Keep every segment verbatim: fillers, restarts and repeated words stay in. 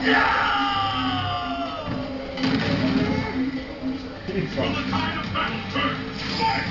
From the tide of battle turn, fight!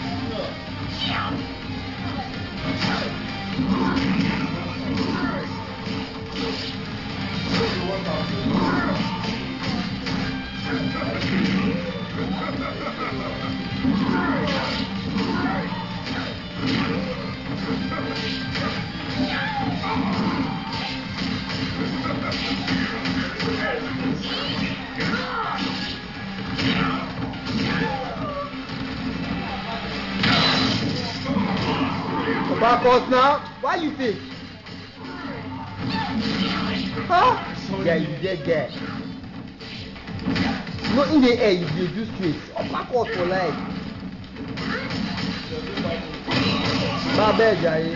Back us now? Why you think? Huh? Yeah, you get there. No, in the air, you, you do straight. Oh, back us for life. Bad bad, Jai.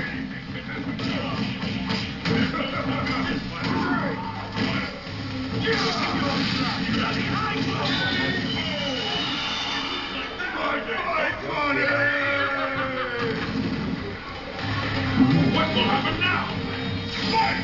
What will happen now? Fight!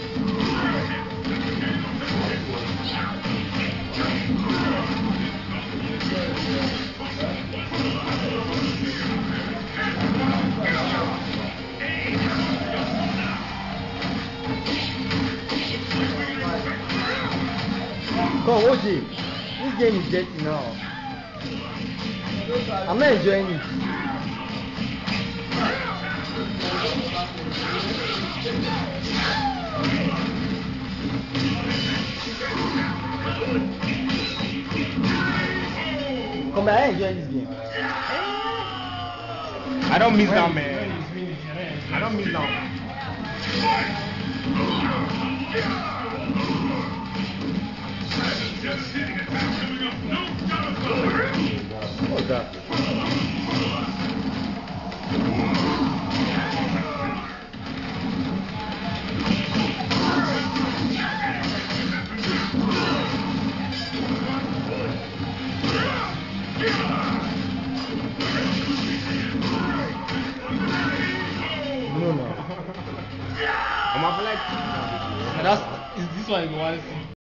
Come, O J. This game is dirty now. I'm not enjoying it. Come back, I enjoy this game. I don't miss that, man. I don't miss that. What's that? No, no. I'm up like. That's is this one you want to see?